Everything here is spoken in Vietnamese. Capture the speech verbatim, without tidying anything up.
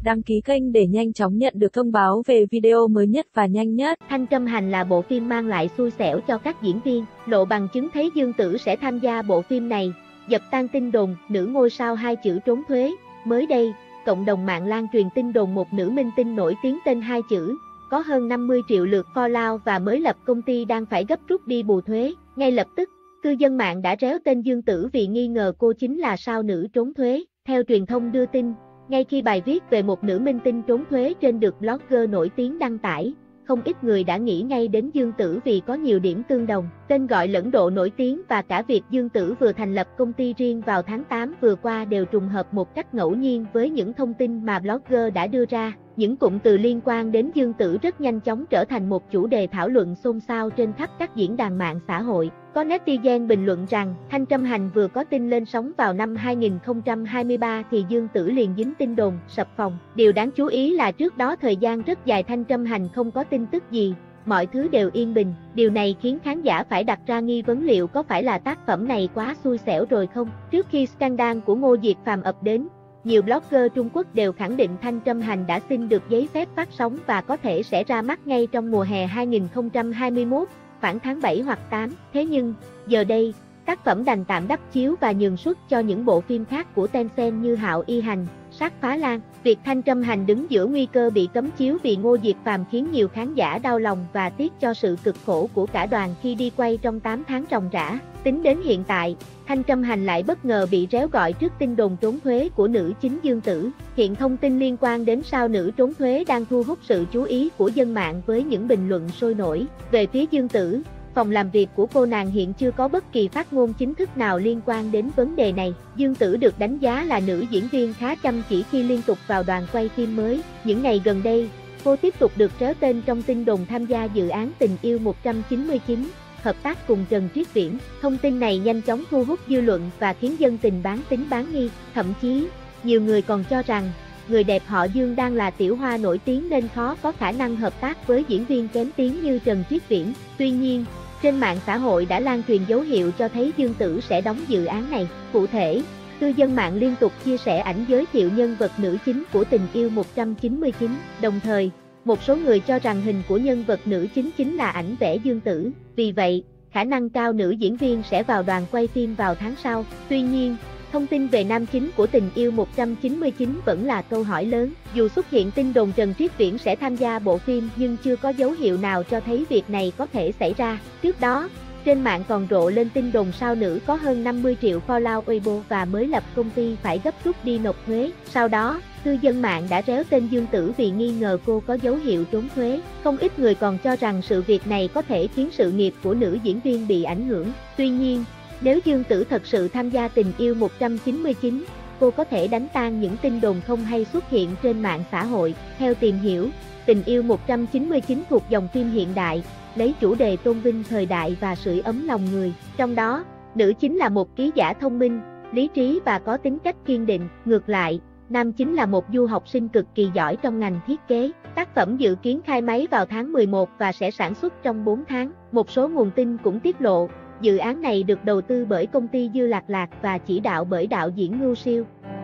đăng ký kênh để nhanh chóng nhận được thông báo về video mới nhất và nhanh nhất. Thanh Trâm Hành là bộ phim mang lại xui xẻo cho các diễn viên. Lộ bằng chứng thấy Dương Tử sẽ tham gia bộ phim này. Dập tan tin đồn, nữ ngôi sao hai chữ trốn thuế. Mới đây, cộng đồng mạng lan truyền tin đồn một nữ minh tinh nổi tiếng tên hai chữ, có hơn năm mươi triệu lượt follow và mới lập công ty đang phải gấp rút đi bù thuế. Ngay lập tức, cư dân mạng đã réo tên Dương Tử vì nghi ngờ cô chính là sao nữ trốn thuế. Theo truyền thông đưa tin, ngay khi bài viết về một nữ minh tinh trốn thuế trên được blogger nổi tiếng đăng tải, không ít người đã nghĩ ngay đến Dương Tử vì có nhiều điểm tương đồng, tên gọi lẫn độ nổi tiếng và cả việc Dương Tử vừa thành lập công ty riêng vào tháng tám vừa qua đều trùng hợp một cách ngẫu nhiên với những thông tin mà blogger đã đưa ra. Những cụm từ liên quan đến Dương Tử rất nhanh chóng trở thành một chủ đề thảo luận xôn xao trên khắp các diễn đàn mạng xã hội. Có netizen bình luận rằng, Thanh Trâm Hành vừa có tin lên sóng vào năm hai nghìn không trăm hai mươi ba thì Dương Tử liền dính tin đồn, sập phòng. Điều đáng chú ý là trước đó thời gian rất dài Thanh Trâm Hành không có tin tức gì, mọi thứ đều yên bình. Điều này khiến khán giả phải đặt ra nghi vấn liệu có phải là tác phẩm này quá xui xẻo rồi không? Trước khi scandal của Ngô Diệt Phàm ập đến, nhiều blogger Trung Quốc đều khẳng định Thanh Trâm Hành đã xin được giấy phép phát sóng và có thể sẽ ra mắt ngay trong mùa hè hai nghìn không trăm hai mươi mốt, khoảng tháng bảy hoặc tám. Thế nhưng, giờ đây, tác phẩm đành tạm đắp chiếu và nhường suất cho những bộ phim khác của Tencent như Hạo Y Hành, Sát Phá Lan. Việc Thanh Trâm Hành đứng giữa nguy cơ bị cấm chiếu vì Ngô Diệt Phàm khiến nhiều khán giả đau lòng và tiếc cho sự cực khổ của cả đoàn khi đi quay trong tám tháng ròng rã. Tính đến hiện tại, Thanh Trâm Hành lại bất ngờ bị réo gọi trước tin đồn trốn thuế của nữ chính Dương Tử. Hiện thông tin liên quan đến sao nữ trốn thuế đang thu hút sự chú ý của dân mạng với những bình luận sôi nổi. Về phía Dương Tử, phòng làm việc của cô nàng hiện chưa có bất kỳ phát ngôn chính thức nào liên quan đến vấn đề này. Dương Tử được đánh giá là nữ diễn viên khá chăm chỉ khi liên tục vào đoàn quay phim mới. Những ngày gần đây, cô tiếp tục được réo tên trong tin đồn tham gia dự án Tình yêu một trăm chín mươi chín, hợp tác cùng Trần Triết Viễn. Thông tin này nhanh chóng thu hút dư luận và khiến dân tình bán tín bán nghi. Thậm chí, nhiều người còn cho rằng, người đẹp họ Dương đang là tiểu hoa nổi tiếng nên khó có khả năng hợp tác với diễn viên kém tiếng như Trần Triết Viễn. Tuy nhiên, trên mạng xã hội đã lan truyền dấu hiệu cho thấy Dương Tử sẽ đóng dự án này. Cụ thể, cư dân mạng liên tục chia sẻ ảnh giới thiệu nhân vật nữ chính của Tình yêu một trăm chín mươi chín. Đồng thời, một số người cho rằng hình của nhân vật nữ chính chính là ảnh vẽ Dương Tử. Vì vậy, khả năng cao nữ diễn viên sẽ vào đoàn quay phim vào tháng sau. Tuy nhiên, thông tin về nam chính của Tình yêu một trăm chín mươi chín vẫn là câu hỏi lớn. Dù xuất hiện tin đồn Trần Triết Viễn sẽ tham gia bộ phim nhưng chưa có dấu hiệu nào cho thấy việc này có thể xảy ra. Trước đó, trên mạng còn rộ lên tin đồn sao nữ có hơn năm mươi triệu follow Weibo và mới lập công ty phải gấp rút đi nộp thuế. Sau đó, cư dân mạng đã réo tên Dương Tử vì nghi ngờ cô có dấu hiệu trốn thuế. Không ít người còn cho rằng sự việc này có thể khiến sự nghiệp của nữ diễn viên bị ảnh hưởng. Tuy nhiên, nếu Dương Tử thật sự tham gia Tình yêu một trăm chín mươi chín, cô có thể đánh tan những tin đồn không hay xuất hiện trên mạng xã hội. Theo tìm hiểu, Tình yêu một trăm chín mươi chín thuộc dòng phim hiện đại, lấy chủ đề tôn vinh thời đại và sưởi ấm lòng người. Trong đó, nữ chính là một ký giả thông minh, lý trí và có tính cách kiên định. Ngược lại, nam chính là một du học sinh cực kỳ giỏi trong ngành thiết kế. Tác phẩm dự kiến khai máy vào tháng mười một và sẽ sản xuất trong bốn tháng. Một số nguồn tin cũng tiết lộ, dự án này được đầu tư bởi công ty Dư Lạc Lạc và chỉ đạo bởi đạo diễn Ngưu Siêu.